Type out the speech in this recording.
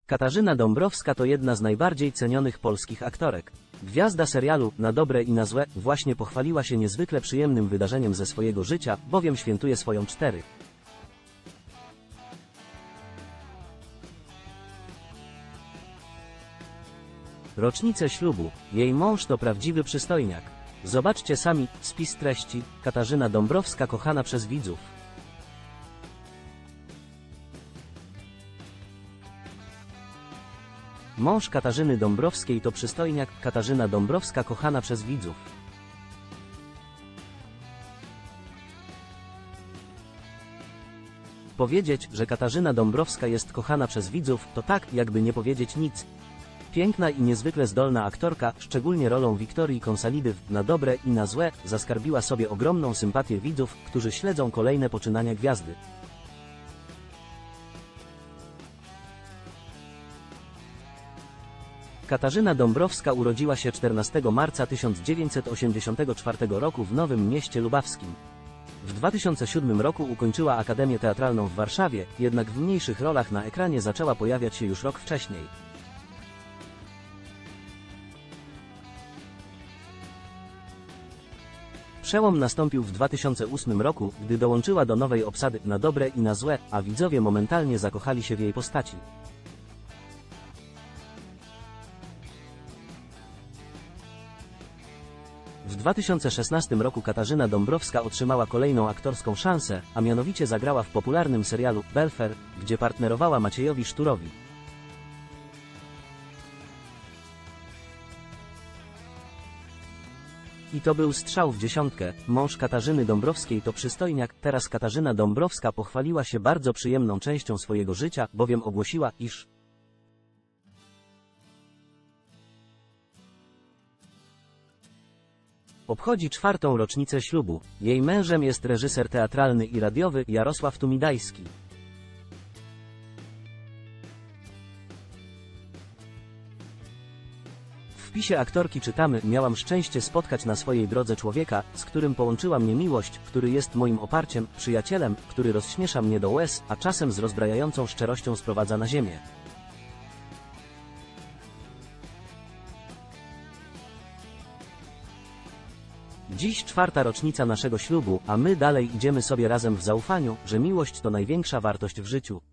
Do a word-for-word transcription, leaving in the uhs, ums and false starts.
Katarzyna Dąbrowska to jedna z najbardziej cenionych polskich aktorek. Gwiazda serialu Na dobre i na złe właśnie pochwaliła się niezwykle przyjemnym wydarzeniem ze swojego życia, bowiem świętuje swoją cztery. rocznicę ślubu. Jej mąż to prawdziwy przystojniak. Zobaczcie sami, spis treści. Katarzyna Dąbrowska kochana przez widzów. Mąż Katarzyny Dąbrowskiej to przystojniak. Katarzyna Dąbrowska kochana przez widzów. Powiedzieć, że Katarzyna Dąbrowska jest kochana przez widzów, to tak, jakby nie powiedzieć nic. Piękna i niezwykle zdolna aktorka, szczególnie rolą Wiktorii Konsalidy w Na dobre i na złe, zaskarbiła sobie ogromną sympatię widzów, którzy śledzą kolejne poczynania gwiazdy. Katarzyna Dąbrowska urodziła się czternastego marca tysiąc dziewięćset osiemdziesiątego czwartego roku w Nowym Mieście Lubawskim. W dwa tysiące siódmym roku ukończyła Akademię Teatralną w Warszawie, jednak w mniejszych rolach na ekranie zaczęła pojawiać się już rok wcześniej. Przełom nastąpił w dwa tysiące ósmym roku, gdy dołączyła do nowej obsady Na dobre i na złe, a widzowie momentalnie zakochali się w jej postaci. W dwa tysiące szesnastym roku Katarzyna Dąbrowska otrzymała kolejną aktorską szansę, a mianowicie zagrała w popularnym serialu Belfer, gdzie partnerowała Maciejowi Szturowi. I to był strzał w dziesiątkę. Mąż Katarzyny Dąbrowskiej to przystojniak. Teraz Katarzyna Dąbrowska pochwaliła się bardzo przyjemną częścią swojego życia, bowiem ogłosiła, iż obchodzi czwartą rocznicę ślubu. Jej mężem jest reżyser teatralny i radiowy Jarosław Tumidajski. W wpisie aktorki czytamy: miałam szczęście spotkać na swojej drodze człowieka, z którym połączyła mnie miłość, który jest moim oparciem, przyjacielem, który rozśmiesza mnie do łez, a czasem z rozbrajającą szczerością sprowadza na ziemię. Dziś czwarta rocznica naszego ślubu, a my dalej idziemy sobie razem w zaufaniu, że miłość to największa wartość w życiu.